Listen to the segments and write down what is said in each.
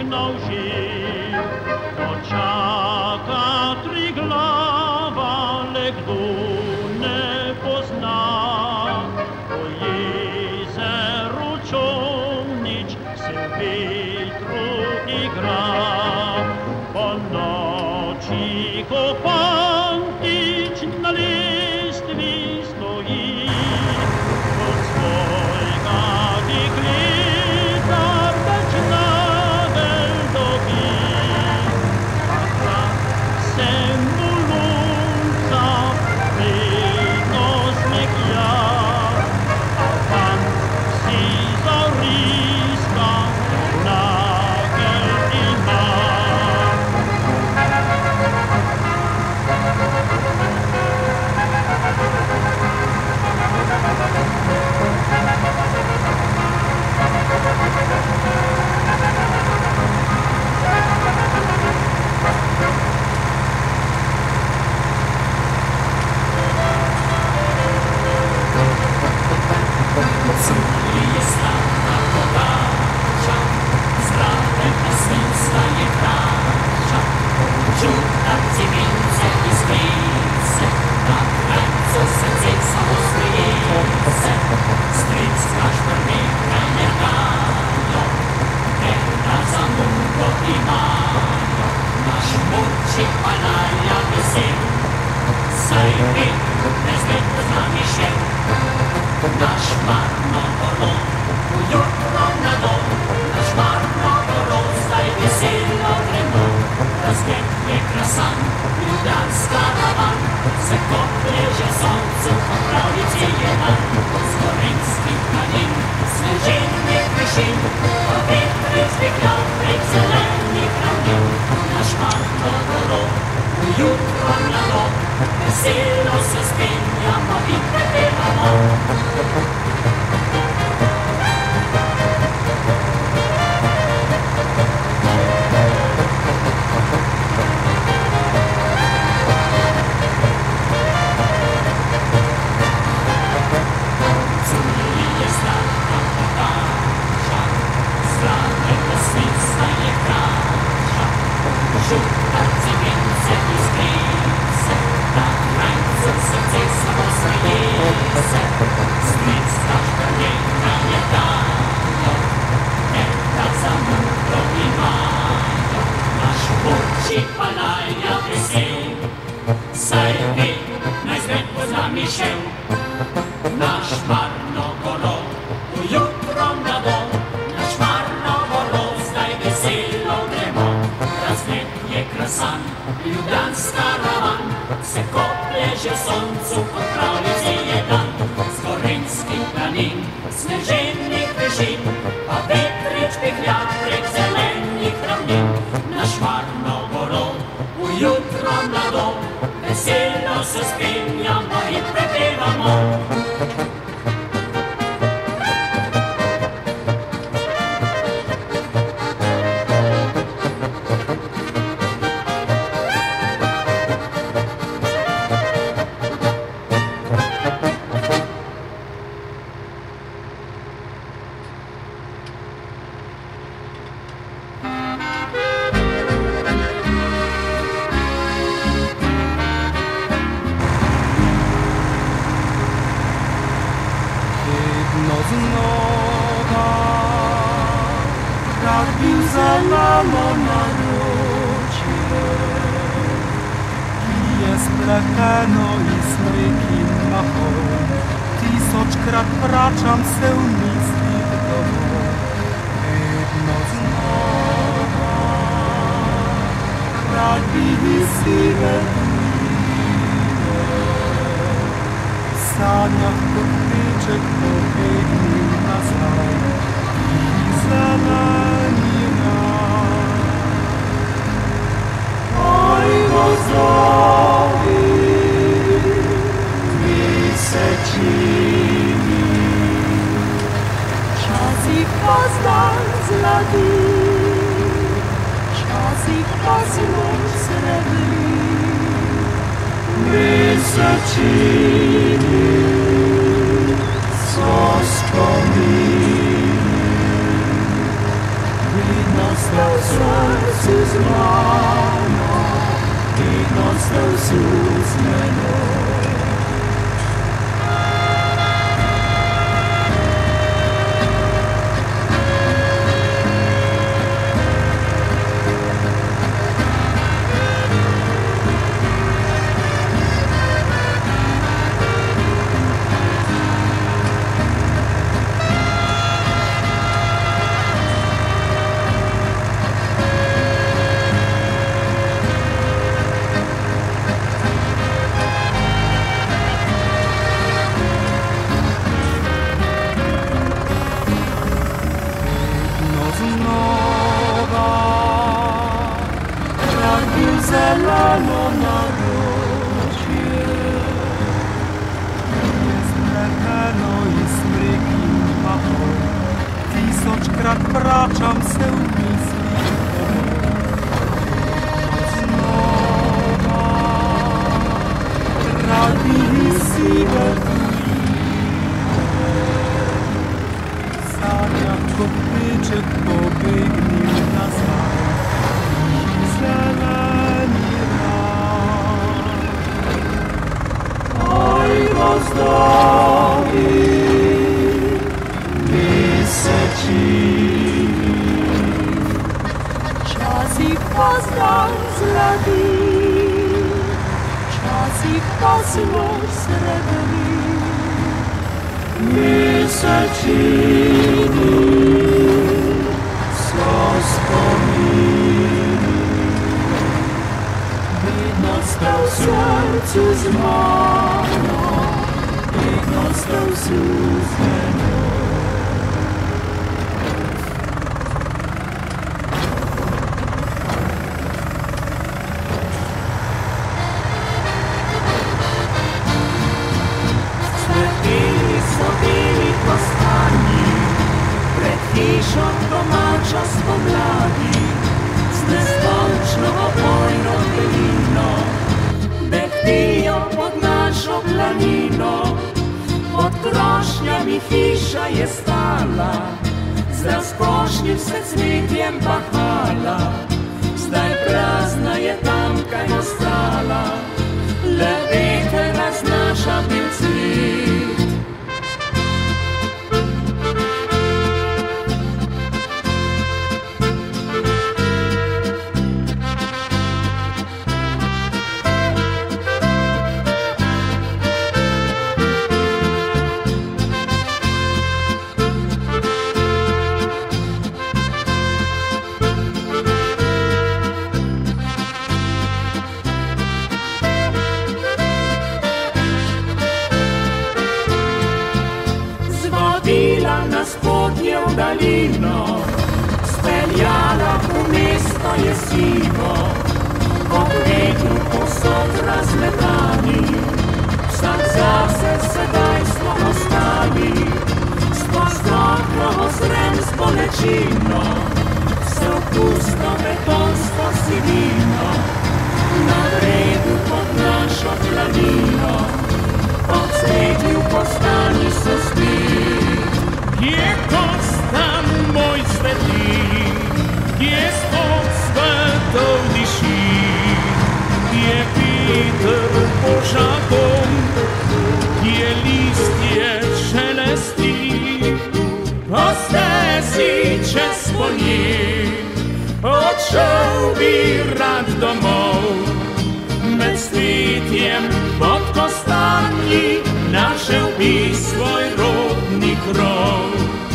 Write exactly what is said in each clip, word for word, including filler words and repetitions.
poznał żył. Oczaka Triglawa legdune pozna, po jezeru ciągnić syn wiatru i gra. Po noci kopankić na listwie stoi, pod swojga diglitar beczna weldowi. A brat sem bulunca wyno zmek ja, a pan si zoriska nagel ima. Nos dostał sercu złamo i dostał zuzmeno. Zeleno na rodzie, niezmrekeno i smryki macho, tysiączkrat praczam se myśli. Znowa trawi siwe zamiast kopyczek pobiegnie na zachód. Gwiazdowi wyseci, czas ich poznał zlady, czas ich poznał srebrny. Wyseci, co wspomnili, wydostał sercu zmarł. Dostał zuzmeno. Zlepili sobie kostami, pred hišom domača spomladi, z neskončno opojno belino, dehtijo pod našo planino. Pod krošnjami hiša je stala, z razkošnim se cvetjem pahala. Zdaj prazna je tamkaj ostala, le veter raznaša bil cvet. Na spodnją dalino, speljala v mesto je sivo, ob vetru posod razmetani, vsak zase sedaj smo ostali, skozi okno ozrem z bolečino, vse opusto betonsko sivino, na redu pod našo planino, pod cvetju postani so spit. Gdje kostan moj svetlin, gdje spod svetov diši, gdje viter požakom, gdje listje šelesti, po stezi čez polje, odšel bi rad domov, med cvetjem pod kostanji našel bi svoj rodni krov.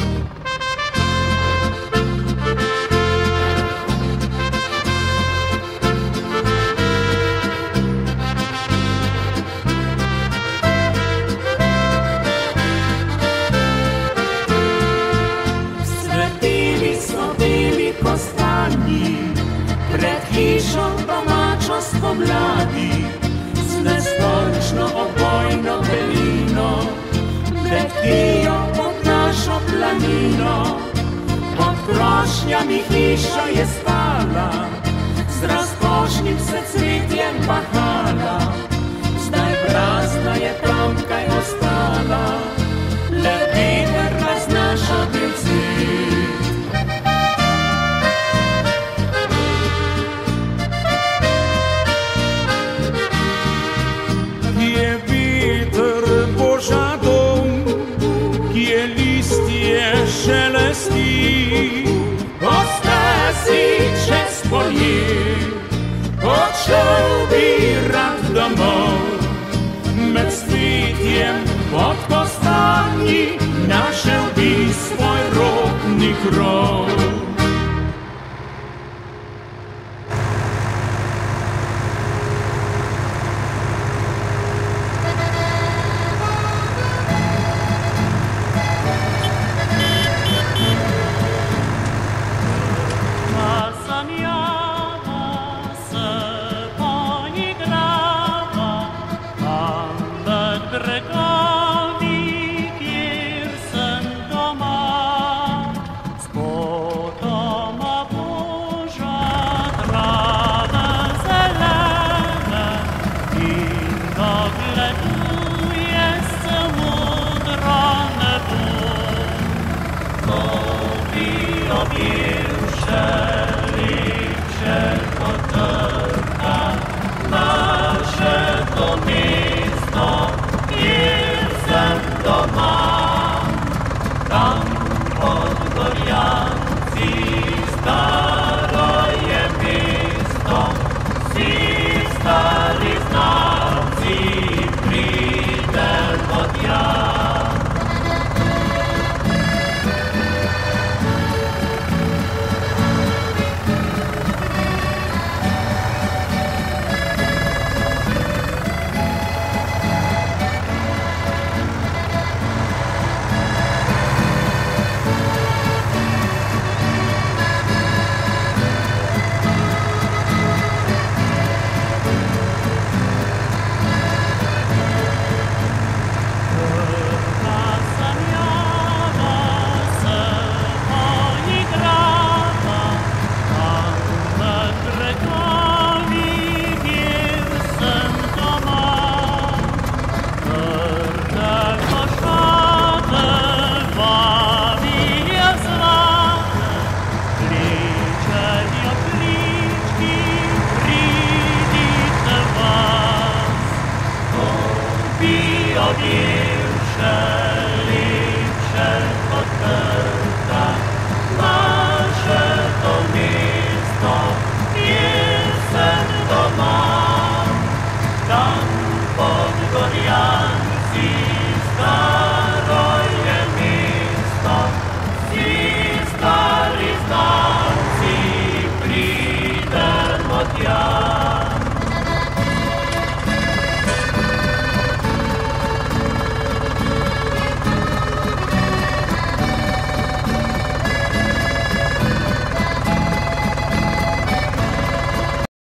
Svetili so bili kostanji, pred hišo domačo spomladi, z neskončno opojno belino, dehtijo pod našo planino. Pod krošnjami hiša je stala, z razkošnim se cvetjem pahala. Zdaj prazna je tamkaj ostala, le veter raznaša bil cvet. Ja.